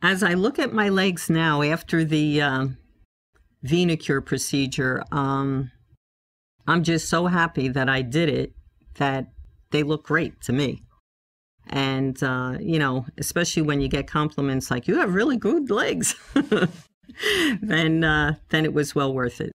As I look at my legs now after the Venacure procedure, I'm just so happy that I did it, that they look great to me. And, you know, especially when you get compliments like, you have really good legs, then it was well worth it.